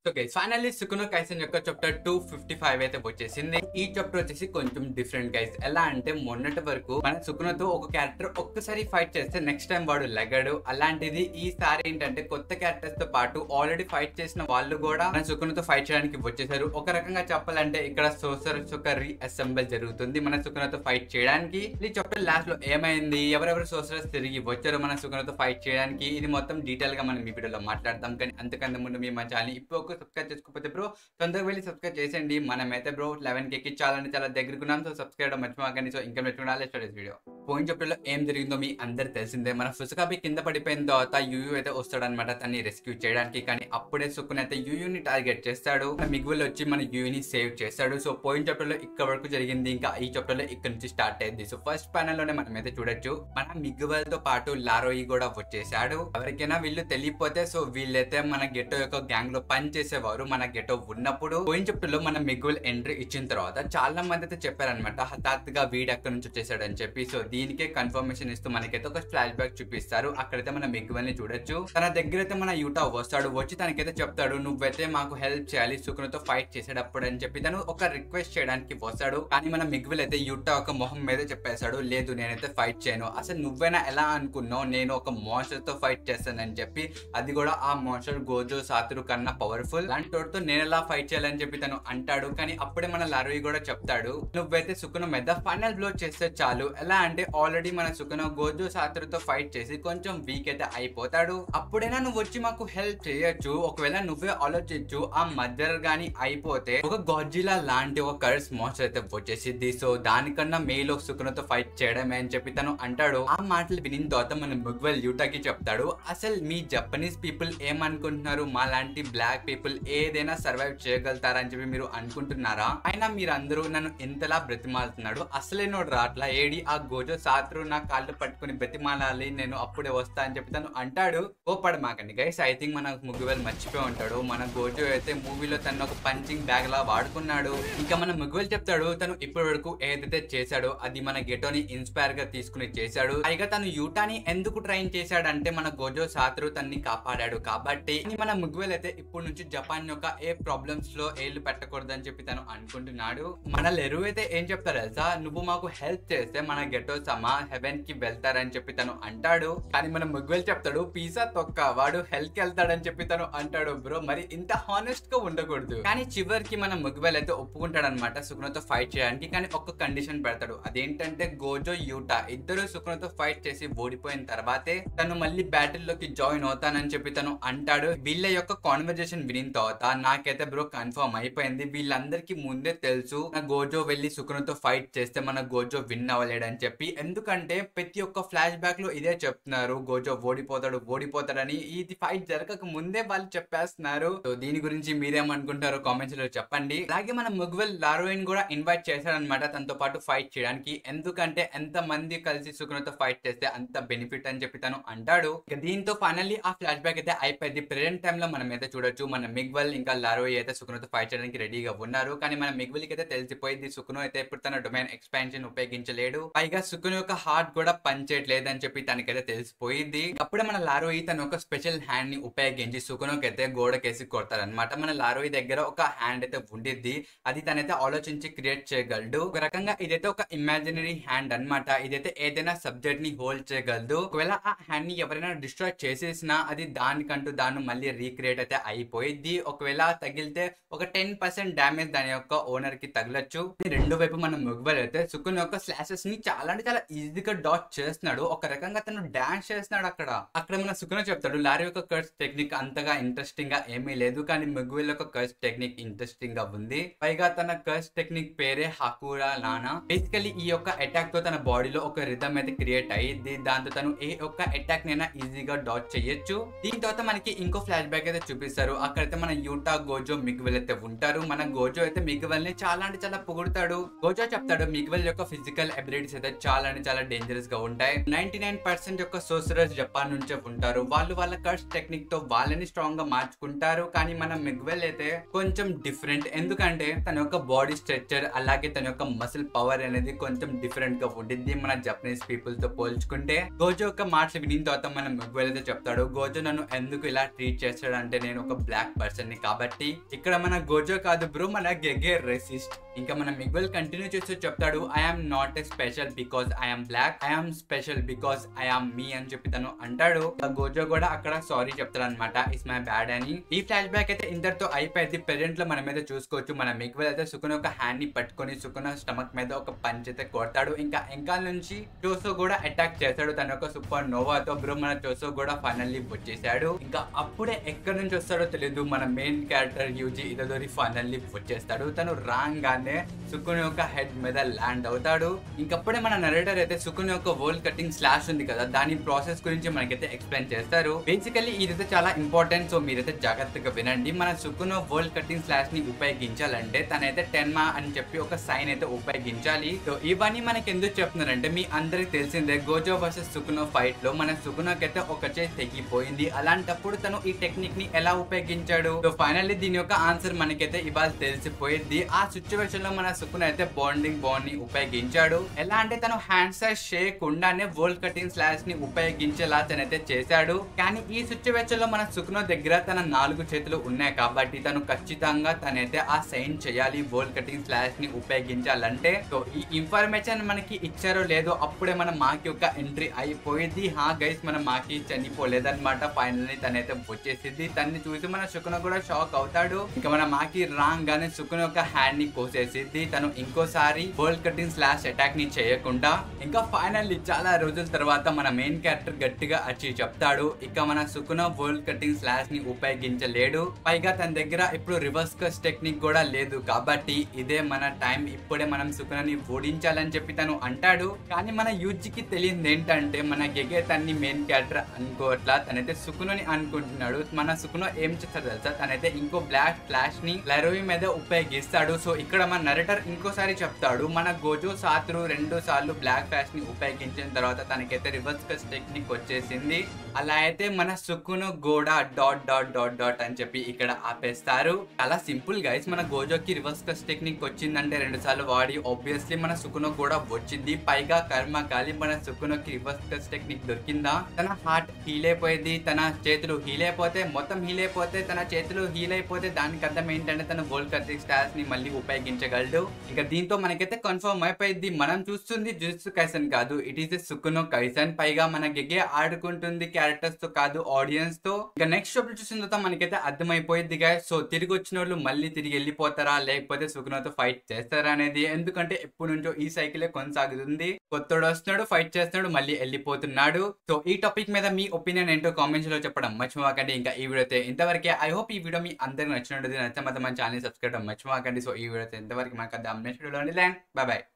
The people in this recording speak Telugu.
సో గైస్ ఫైనల్లీ సుకునో కైసెన్ యొక్క చాప్టర్ 255 అయితే వచ్చేసింది. ఈ చాప్టర్ వచ్చేసి కొంచెం డిఫరెంట్ గైస్. ఎలా అంటే మొన్నటి వరకు మన సుకునోతో ఒక క్యారెక్టర్ ఒక్కసారి ఫైట్ చేస్తే నెక్స్ట్ టైం వాడు లెగడు. అలాంటిది ఈసారి ఏంటంటే కొత్త క్యారెక్టర్స్ తో పాటు ఆల్రెడీ ఫైట్ చేసిన వాళ్ళు కూడా మన సుకునోతో ఫైట్ చేయడానికి వచ్చేసారు. ఒక రకంగా చెప్పాలంటే ఇక్కడ సోర్సరర్స్ యొక్క రీఅసెంబుల్ జరుగుతుంది మన సుకునోతో ఫైట్ చేయడానికి. ఈ చాప్టర్ లాస్ట్ లో ఏమైంది, ఎవరెవరు సోర్సరర్స్ తిరిగి వచ్చారు మన సుకునోతో ఫైట్ చేయడానికి, ఇది మొత్తం డీటెయిల్ గా మనం ఈ వీడియోలో మాట్లాడతాం. కానీ అంతకన్నా ముందు మీ మా ఛానల్ ఇప్పుడు సబ్స్క్రైబ్ చేసుకోకపోతే బ్రో తొందరగా వెళ్ళి సబ్స్క్రైబ్ చేసేయండి. మనమైతే బ్రో 11K కి చాలా దగ్గరకున్నాం. సో సబ్స్క్రైబ్ మర్చిపోకండి. సో ఇంకా పెట్టుకున్నాను స్టార్ట్ వీడియో. పోయిన చాప్టర్ లో ఏం జరిగిందో మీ అందరు తెలిసిందే. మన ఫుసుకాబి కింద పడిపోయిన తర్వాత యూయూ అయితే వస్తాడనమాట తన్ని రెస్క్యూ చేయడానికి. కానీ అప్పుడే సుకున్ అయితే యూయూని టార్గెట్ చేస్తాడు. మిగువల్ వచ్చి మన యూయూని సేవ్ చేస్తాడు. సో పోయిన చాప్టర్ లో ఇక్కడ వరకు జరిగింది. ఇంకా ఈ చాప్టర్ లో ఇక్కడ నుంచి స్టార్ట్ అయింది. సో ఫస్ట్ ప్యానల్ లోనే మనం అయితే చూడొచ్చు మన మిగువల్ తో పాటు లారోయి కూడా వచ్చేసాడు. ఎవరికైనా వీళ్ళు తెలియపోతే సో వీళ్ళైతే మన గెటో యొక్క గ్యాంగ్ లో పని చేసేవారు మన గెటో ఉన్నప్పుడు. పోయిన చాప్టర్ లో మన మిగువల్ ఎంట్రీ ఇచ్చిన తర్వాత చాలా మంది అయితే చెప్పారనమాట హఠాత్తుగా వీడు ఎక్కడి నుంచి వచ్చేసాడు అని చెప్పి. సో దీనికే కన్ఫర్మేషన్ ఇస్తూ మనకైతే ఒక ఫ్లాష్ బ్యాక్ చూపిస్తారు. అక్కడైతే మన మిగువల్ ని చూడొచ్చు. తన దగ్గర అయితే మన యూటా వస్తాడు. వచ్చి తనకైతే చెప్తాడు నువ్వైతే మాకు హెల్ప్ చేయాలి సుకునోతో ఫైట్ చేసేటప్పుడు అని చెప్పి తను ఒక రిక్వెస్ట్ చేయడానికి వస్తాడు. కానీ మన మిగువల్ అయితే యూటా ఒక మొహం మీద చెప్పేశాడు, లేదు నేనైతే ఫైట్ చేయను, అసలు నువ్వైనా ఎలా అనుకున్నావు నేను ఒక మోన్స్టర్ తో ఫైట్ చేస్తానని చెప్పి, అది కూడా ఆ మోన్స్టర్ గోజో సాతురు కన్నా పవర్ఫుల్, లాంటితో నేను ఎలా ఫైట్ చేయాలని చెప్పి తను అంటాడు. కానీ అప్పుడే మన లారోయి కూడా చెప్తాడు నువ్వైతే సుకునో మీద ఫైనల్ బ్లో చేస్తే చాలు. ఎలా అంటే ఆల్రెడీ మన సుకునో గోజో సాతురుతో ఫైట్ చేసి కొంచెం వీక్ అయితే అయిపోతాడు. అప్పుడైనా నువ్వు వచ్చి మాకు హెల్ప్ చేయొచ్చు. ఒకవేళ నువ్వే ఆలోచించు ఆ మధ్యర్ గాని అయిపోతే ఒక గాడ్జిలా లాంటి ఒక కర్స్ మోన్స్టర్ అయితే వచ్చేసిద్ది. సో దానికన్నా మేలో సుకునోతో ఫైట్ చేయడమే అని చెప్పి తను అంటాడు. ఆ మాటలు వినిన తర్వాత మన మిగువల్ యూటాకి చెప్తాడు అసలు మీ జపనీస్ పీపుల్ ఏమనుకుంటున్నారు, మా లాంటి బ్లాక్ పీపుల్ ఏదైనా సర్వైవ్ చేయగలుగుతారని చెప్పి మీరు అనుకుంటున్నారా? అయినా మీరందరూ నన్ను ఎంతలా బ్రతిమాలుతున్నాడు, అసలే నోడు రాట్లా ఏడి ఆ గోజో సాతురు నా కాళ్ళు పట్టుకుని బ్రతిమాలాలి, నేను అప్పుడే వస్తా అని చెప్పి తను అంటాడు. కోపడమాకండి గైస్, ఐ థింక్ మన మిగువల్ మర్చిపోయి ఉంటాడు. మన గోజో అయితే మూవీలో తను ఒక పంచింగ్ బ్యాగ్ లా వాడుకున్నాడు. ఇంకా మన మిగువల్ చెప్తాడు తను ఇప్పటి వరకు ఏదైతే చేశాడో అది మన గెటోని ఇన్స్పైర్ గా తీసుకుని చేశాడు. పైగా తను యూటాని ఎందుకు ట్రైన్ చేశాడంటే మన గోజో సాతురు తన్ని కాపాడాడు కాబట్టి. మన మిగువల్ అయితే ఇప్పటి నుంచి జపాన్ యొక్క ఏ ప్రాబ్లమ్స్ లో ఏళ్ళు పెట్టకూడదు అని చెప్పి తను అనుకుంటున్నాడు. మన లెరు అయితే ఏం చెప్తారు తెలుసా, నువ్వు మాకు హెల్ప్ చేస్తే మన గెటో సమా హెవెన్ కి వెళ్తారని చెప్పి తను అంటాడు. కానీ మన మిగువల్ చెప్తాడు పిజ్జా తొక్క వాడు హెల్ప్ కి వెళ్తాడని చెప్పి తను అంటాడు. బ్రో మరి ఇంత హానెస్ట్ గా ఉండకూడదు. కానీ చివరికి మన మిగువల్ అయితే ఒప్పుకుంటాడు అనమాట సుకునోతో ఫైట్ చేయడానికి. కానీ ఒక కండిషన్ పెడతాడు, అదేంటంటే గోజో యూటా ఇద్దరు సుకునోతో ఫైట్ చేసి ఓడిపోయిన తర్వాతే తను మళ్ళీ బ్యాటిల్ లోకి జాయిన్ అవుతానని చెప్పి తను అంటాడు. వీళ్ళ యొక్క కాన్వర్జేషన్ వినిన తర్వాత నాకైతే బ్రో కన్ఫర్మ్ అయిపోయింది, వీళ్ళందరికీ ముందే తెలుసు నా గోజో వెళ్ళి సుకునోతో ఫైట్ చేస్తే మన గోజో విన్ అవ్వలేడని చెప్పి. ఎందుకంటే ప్రతి ఒక్క ఫ్లాష్ బ్యాక్ లో ఇదే చెప్తున్నారు, గోజో ఓడిపోతాడని. ఇది ఫైట్ జరగక ముందే వాళ్ళు చెప్పేస్తున్నారు. సో దీని గురించి మీరేమనుకుంటారో కామెంట్స్ లో చెప్పండి. అలాగే మన మిగువల్ లారోయిన్ కూడా ఇన్వైట్ చేశాడనమాట తనతో పాటు ఫైట్ చేయడానికి. ఎందుకంటే ఎంత మంది కలిసి సుకునోతో ఫైట్ చేస్తే అంత బెనిఫిట్ అని చెప్పి తను అంటాడు. దీంతో ఫైనల్లీ ఆ ఫ్లాష్ బ్యాక్ అయితే అయిపోయింది. ప్రెజెంట్ టైమ్ లో మనం అయితే చూడొచ్చు మన మిగువల్ ఇంకా లారోయి అయితే సుకునోతో ఫైట్ చేయడానికి రెడీగా ఉన్నారు. కానీ మన మిగువల్ కి అయితే తెలిసిపోయింది సుకునో అయితే ఇప్పుడు తన డొమైన్ ఎక్స్పాన్షన్ ఉపయోగించలేడు. పైగా సుకునో యొక్క హార్ట్ కూడా పనిచేయట్లేదు అని చెప్పి తనకైతే తెలిసిపోయింది. అప్పుడే మన లారోయి తన ఒక స్పెషల్ హ్యాండ్ ని ఉపయోగించి సుకునోకి అయితే గోడకేసి కొడతారనమాట. మన లారోయి దగ్గర ఒక హ్యాండ్ అయితే ఉండిద్ది, అది తనైతే ఆలోచించి క్రియేట్ చేయగలడు. ఒక రకంగా ఇదైతే ఒక ఇమాజినరీ హ్యాండ్ అనమాట. ఇదైతే ఏదైనా సబ్జెక్ట్ ని హోల్డ్ చేయగలదు. ఒకవేళ ఆ హ్యాండ్ ని ఎవరైనా డిస్ట్రాయ్ చేసేసినా అది దానికంటూ దాన్ని మళ్ళీ రీక్రియేట్ అయితే అయిపోయింది. ఒకవేళ తగిలితే ఒక 10% డ్యామేజ్ దాని యొక్క ఓనర్ కి తగలచ్చు. రెండు వైపు మన మిగువల్ అయితే సుకున్ యొక్క స్లాషెస్ ని చాలా అంటే చాలా ఈజీగా డాట్ చేస్తున్నాడు. ఒక రకంగా తను డాన్స్ చేస్తున్నాడు. అక్కడ మన సుకునో చెప్తాడు లారీ యొక్క కర్స్ టెక్నిక్ అంతగా ఇంట్రెస్టింగ్ గా ఏమీ లేదు, కానీ మిగువల్ యొక్క కర్స్ టెక్నిక్ ఇంట్రెస్టింగ్ గా ఉంది. పైగా తన కర్స్ టెక్నిక్ పేరే హకురా నానా. బేసికలీ ఈ యొక్క అటాక్ తో తన బాడీలో ఒక రిథమ్ అయితే క్రియేట్ అయ్యింది. దాంతో తను ఏ ఒక్క అటాక్ నైనా ఈజీగా డాట్ చేయొచ్చు. దీని తర్వాత మనకి ఇంకో ఫ్లాష్ బ్యాక్ అయితే చూపిస్తారు. అక్కడైతే మన యూటా గోజో మిగువల్ అయితే ఉంటారు. మన గోజో అయితే మిగువల్ ని చాలా అంటే చాలా పొగుడుతాడు. గోజో చెప్తాడు మిగువల్ యొక్క ఫిజికల్ అబిలిటీస్ అయితే చాలా అంటే చాలా డేంజరస్ గా ఉంటాయి. 99% యొక్క సోర్సరర్స్ జపాన్ నుంచే ఉంటారు. వాళ్ళు వాళ్ళ కర్స్ టెక్నిక్ తో వాళ్ళని స్ట్రాంగ్ గా మార్చుకుంటారు. కానీ మన మిగువల్ అయితే కొంచెం డిఫరెంట్. ఎందుకంటే తన యొక్క బాడీ స్ట్రక్చర్ అలాగే తన యొక్క మసిల్ పవర్ అనేది కొంచెం డిఫరెంట్ గా ఉండింది మన జపనీస్ పీపుల్ తో పోల్చుకుంటే. గోజో యొక్క మాటలు వినిన తర్వాత మన మిగువల్ అయితే చెప్తాడు గోజో నన్ను ఎందుకు ఇలా ట్రీట్ చేస్తాడంటే నేను ఒక బ్లాక్ బ్లాక్ పర్సన్ ని. కాబట్టి ఇక్కడ మన గోజో కాదు బ్రో, మన గెగే రెసిస్ట్. ఇంకా మన మిగ్వెల్ కంటిన్యూ చేస్తూ చెప్తాడు, I'm not a special because I'm black, I'm special because I'm me అని చెప్పి తను అంటాడు. గోజో కూడా అక్కడ సారీ చెప్తాడు అనమాట, ఇట్స్ మై బ్యాడ్ అని. ఈ ఫ్లాష్ బ్యాక్ అయితే ఇంతటితో అయిపోయింది. ప్రెజెంట్ లో మనం అయితే చూసుకోవచ్చు, మన మిగ్వెల్ అయితే సుకున ఒక హ్యాండ్ ని పట్టుకొని సుకున స్టమక్ మీద ఒక పంచ్ అయితే కొడతాడు. ఇంకా ఎంకాల నుంచి చోసో కూడా అటాక్ చేస్తాడు తన ఒక సూపర్ నోవాతో. బ్రో మన చోసో కూడా ఫైనల్లీ వచ్చేసాడు. ఇంకా అప్పుడే ఎక్కడి నుంచి వస్తాడో తెలియదు, మన main character Yuji Itadori finally వచ్చేస్తాడు. తను రాగానే సుకున యొక్క హెడ్ మీద ల్యాండ్ అవుతాడు. ఇంకప్పుడే మన నరేటర్ అయితే సుకున యొక్క వరల్డ్ కటింగ్ స్లాష్ ఉంది కదా, దాని ప్రాసెస్ గురించి మనకైతే ఎక్స్ప్లెయిన్ చేస్తారు. బేసికల్లీ ఇదైతే చాలా ఇంపార్టెంట్, సో మీరైతే జాగ్రత్తగా వినండి. మన సుకున వరల్డ్ కటింగ్ స్లాష్ ని ఉపయోగించాలంటే తనైతే టెన్మా అని చెప్పి ఒక సైన్ అయితే ఉపయోగించాలి. సో ఇవన్నీ మనకి ఎందుకు చెప్తున్నారంటే, మీ అందరికి తెలిసిందే గోజో వర్సెస్ సుకునో ఫైట్ లో మన సుకునోకైతే ఒక చేయి తెగిపోయింది. అలాంటప్పుడు తను ఈ టెక్నిక్ ని ఎలా ఉపయోగించాడు? సో ఫైనల్లీ దీని యొక్క ఆన్సర్ మనకైతే ఇవాళ తెలిసిపోయింది. ఆ సిచ్యువేషన్ లో మన సుకున అయితే బాండింగ్ బాండ్ ని ఉపయోగించాడు. ఎలా అంటే తను హ్యాండ్ సైజ్ చేయకుండానే వరల్డ్ కటింగ్ స్లాష్ ని ఉపయోగించేలా తనైతే చేశాడు. కానీ ఈ సిచ్యువేషన్ లో మన సుకునో దగ్గర తన 4 చేతులు ఉన్నాయి కాబట్టి తను ఖచ్చితంగా తనైతే ఆ సైన్ చేయాలి వరల్డ్ కటింగ్ స్లాష్ ని ఉపయోగించాలంటే. సో ఈ ఇన్ఫర్మేషన్ మనకి ఇచ్చారో లేదో అప్పుడే మన మాకి యొక్క ఎంట్రీ అయిపోయింది. హా గైస్, మన మాకి చనిపోలేదన్నమాట. ఫైనల్లీ తనైతే వచ్చేసింది. తన్ని చూసి మన సుకున కూడా షాక్ అవుతాడు. ఇంకా మన మాకి రాగానే సుకున యొక్క హ్యాండ్ ని కోసేసింది. తను ఇంకోసారి వరల్డ్ కటింగ్ స్లాష్ అటాక్ ని చేయకుండా. ఇంకా ఫైనల్లీ చాలా రోజుల తర్వాత మన మెయిన్ క్యారెక్టర్ గట్టిగా అచ్చి చెప్తాడు, ఇక మన సుకున వరల్డ్ కటింగ్ స్లాష్ ని ఉపయోగించలేడు. పైగా తన దగ్గర ఇప్పుడు రివర్స్ కస్ టెక్నిక్ కూడా లేదు. కాబట్టి ఇదే మన టైం, ఇప్పుడే మనం సుకునని ఓడించాలని చెప్పి తను అంటాడు. కానీ మన యూజికి తెలియదు ఏంటంటే, మన గెగే తన్ని మెయిన్ క్యారెక్టర్ అనుకోవట్లా, తనైతే సుకునని అనుకుంటున్నాడు. మన సుకునో ఏం చేస్తాడు తెలుసా, తనైతే ఇంకో బ్లాక్ ఫ్లాష్ ని లెరోయి మీద ఉపయోగిస్తాడు. సో ఇక్కడ మన నరేటర్ ఇంకోసారి చెప్తాడు, మన గోజో సాత్రు 2 సార్లు బ్లాక్ ఫ్లాష్ ని ఉపయోగించిన తర్వాత తనకైతే రివర్స్ కస్ టెక్నిక్ వచ్చేసింది. అలా అయితే మన సుకునో గోడా డాట్ డాట్ డాట్ డాట్ అని చెప్పి ఇక్కడ ఆపేస్తారు. చాలా సింపుల్ గైస్, మన గోజోకి రివర్స్ కస్ టెక్నిక్ వచ్చిందంటే 2 సార్లు వాడి ఆబ్వియస్లీ మన సుకునో కూడా వచ్చింది. పైగా కర్మ కాలి మన సుకునోకి రివర్స్ కస్ టెక్నిక్ దొరికిందా, తన హార్ట్ హీల్ అయిపోయింది, తన చేతులు హీల్ అయిపోతే, మొత్తం హీల్ అయిపోతే, తన చేతులు హీల్ అయిపోతే దానికి అర్థం ఏంటంటే తన వరల్డ్ కటింగ్ స్టార్స్ ని మళ్ళీ ఉపయోగించగలడు. ఇక దీంతో మనకైతే కన్ఫర్మ్ అయిపోయింది, మనం చూస్తుంది జుజుత్సు కైసెన్ కాదు, it is a Sukuna Kaisen. పైగా మన గెగే ఆడుకుంటుంది క్యారెక్టర్స్ తో కాదు, ఆడియన్స్ తో. ఇక నెక్స్ట్ షాప్ చూసిన తర్వాత మనకైతే అర్థమైపోయింది గైస్. సో తిరిగి వచ్చిన వాళ్ళు మళ్ళీ తిరిగి వెళ్ళిపోతారా లేకపోతే సుకునోతో ఫైట్ చేస్తారా అనేది. ఎందుకంటే ఎప్పటి నుంచో ఈ సైకిలే కొనసాగుతుంది. కొత్తడు వస్తున్నాడు, ఫైట్ చేస్తున్నాడు, మళ్ళీ వెళ్ళిపోతున్నాడు. సో ఈ టాపిక్ మీద మీ ఒపీనియన్ ఏంటో కామెంట్స్ లో చెప్పడం మర్చిపోకండి. ఇంకా ఈ వీడియో అయితే ఇంతవరకే. ఐ హోప్ ఈ వీడియో మీ అందరికి నచ్చినట్టు. నచ్చితే మాత్రం మన ఛానల్ సబ్స్క్రైబ్ మర్చిపోకండి. సో ఈ వీడియో అయితే ఇంతవరకు మనకు నెక్స్ట్ వీడియోలో బాయ్ బాయ్.